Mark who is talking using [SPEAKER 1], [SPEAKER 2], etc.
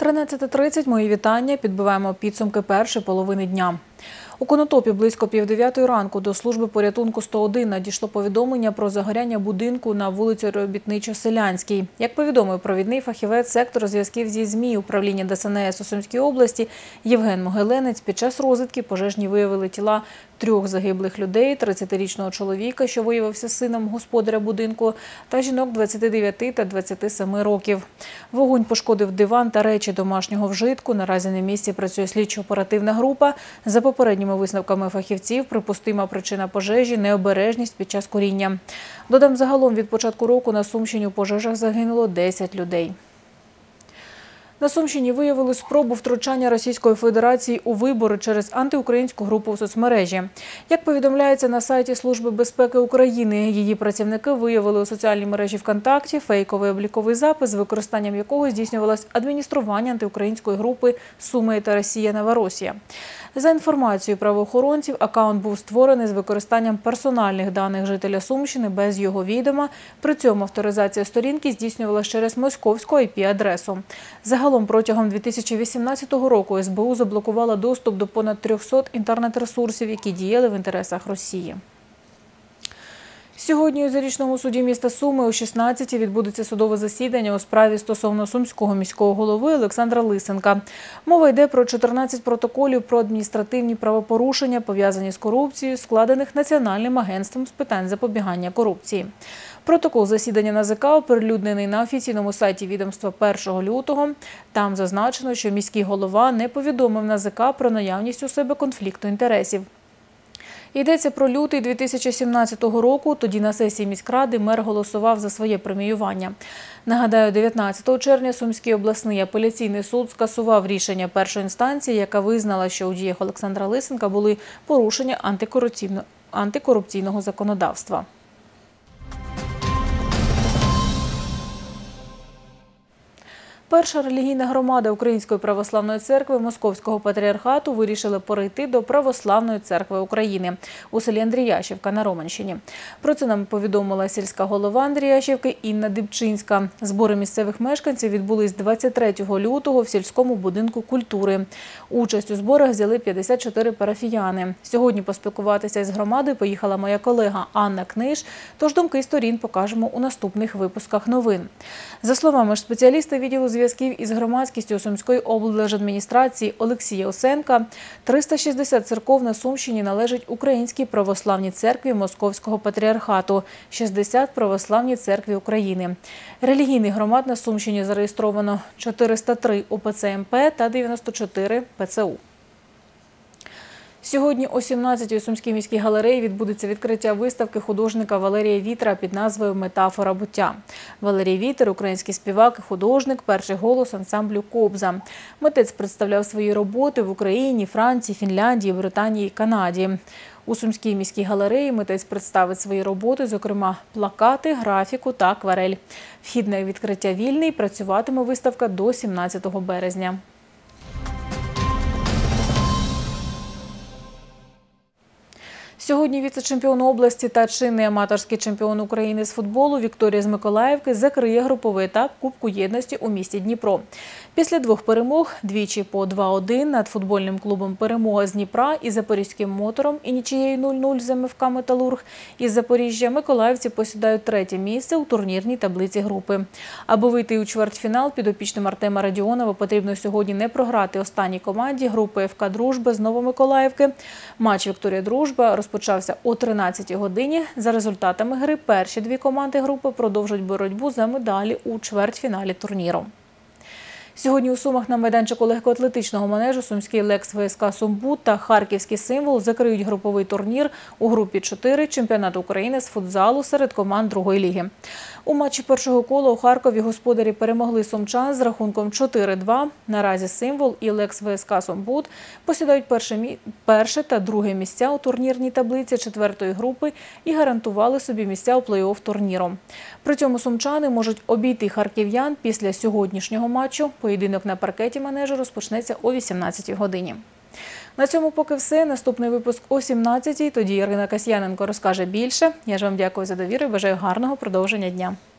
[SPEAKER 1] 13:30. Мої вітання. Підбиваємо підсумки першої половини дня. У Конотопі близько 8:30 ранку до служби порятунку 101 надійшло повідомлення про загоряння будинку на вулиці Робітничо-Селянській. Як повідомив провідний фахівець сектору зв'язків зі ЗМІ управління ДСНС у Сумській області Євген Могиленець, під час розвідки пожежні виявили тіла 3 загиблих людей, 30-річного чоловіка, що виявився сином господаря будинку, та жінок 29 та 27 років. Вогонь пошкодив диван та речі домашнього вжитку. Наразі на місці працює слідчо-оперативна група. За попередніми висновками фахівців, припустима причина пожежі – необережність під час куріння. Додам, загалом від початку року на Сумщині у пожежах загинуло 10 людей. На Сумщині виявили спробу втручання Російської Федерації у вибори через антиукраїнську групу в соцмережі. Як повідомляється на сайті Служби безпеки України, її працівники виявили у соціальній мережі ВКонтакті фейковий обліковий запис, з використанням якого здійснювалось адміністрування антиукраїнської групи «Суми та Росія Новоросія». За інформацією правоохоронців, акаунт був створений з використанням персональних даних жителя Сумщини без його відома. При цьому авторизація сторінки здійснювалася через московську IP-адресу. Загалом протягом 2018 року СБУ заблокувала доступ до понад 300 інтернет-ресурсів, які діяли в інтересах Росії. Сьогодні у Зарічному суді міста Суми о 16:00 відбудеться судове засідання у справі стосовно сумського міського голови Олександра Лисенка. Мова йде про 14 протоколів про адміністративні правопорушення, пов'язані з корупцією, складених Національним агентством з питань запобігання корупції. Протокол засідання НАЗК оприлюднений на офіційному сайті відомства 1 лютого. Там зазначено, що міський голова не повідомив НАЗК про наявність у себе конфлікту інтересів. Йдеться про лютий 2017 року. Тоді на сесії міськради мер голосував за своє преміювання. Нагадаю, 19 червня Сумський обласний апеляційний суд скасував рішення першої інстанції, яка визнала, що у діях Олександра Лисенка були порушення антикорупційного законодавства. Перша релігійна громада Української православної церкви Московського патріархату вирішила перейти до Православної церкви України у селі Андріяшівка на Романщині. Про це нам повідомила сільська голова Андріяшівки Інна Дибчинська. Збори місцевих мешканців відбулись 23 лютого в сільському будинку культури. Участь у зборах взяли 54 парафіяни. Сьогодні поспілкуватися із громадою поїхала моя колега Анна Книж, тож думки сторін покажемо у наступних випусках новин. За словами ж спеціаліста відділу зв'язків із громадськістю Сумської облдержадміністрації Олексія Осенка, 360 церков на Сумщині належать Українській православній церкві Московського патріархату, 60 – Православній церкві України. Релігійних громад на Сумщині зареєстровано 403 УПЦ МП та 94 ПЦУ. Сьогодні о 17:00 у Сумській міській галереї відбудеться відкриття виставки художника Валерія Вітра під назвою «Метафора буття». Валерій Вітер – український співак і художник, перший голос ансамблю «Кобза». Митець представляв свої роботи в Україні, Франції, Фінляндії, Британії і Канаді. У Сумській міській галереї митець представить свої роботи, зокрема плакати, графіку та акварель. Вхід на відкриття вільний, працюватиме виставка до 17 березня. Сьогодні віце-чемпіон області та чинний аматорський чемпіон України з футболу Вікторія з Миколаївки закриє груповий етап Кубку єдності у місті Дніпро. Після 2 перемог, двічі по 2-1 над футбольним клубом «Перемога» з Дніпра і запорізьким «Мотором» і нічиєю 0-0 з МФК «Металург» із Запоріжжя, миколаївці посідають 3-є місце у турнірній таблиці групи. Аби вийти у чвертьфінал, підопічним Артема Радіонова потрібно сьогодні не програти останній команді групи ФК «Дружба» з Новомиколаївки. Матч «Вікторія-Дружба» розпочався о 13:00 годині. За результатами гри перші 2 команди групи продовжать боротьбу за медалі у чвертьфіналі турніру. Сьогодні у Сумах на майданчику легкоатлетичного манежу сумський «Лекс ВСК Сумбуд» та харківський «Символ» закриють груповий турнір у групі 4 чемпіонату України з футзалу серед команд 2-ї ліги. У матчі першого кола у Харкові господарі перемогли сумчан з рахунком 4-2. Наразі «Символ» і «Лекс ВСК Сумбуд» посідають перше та друге місця у турнірній таблиці 4-ї групи і гарантували собі місця у плей-офф турніру. При цьому сумчани можуть обійти харків'ян після сьогоднішнього матчу. Поєдинок на паркеті манежу розпочнеться о 18:00 годині. На цьому поки все. Наступний випуск о 17:00. Тоді Ірина Касьяненко розкаже більше. Я ж вам дякую за довіру і бажаю гарного продовження дня.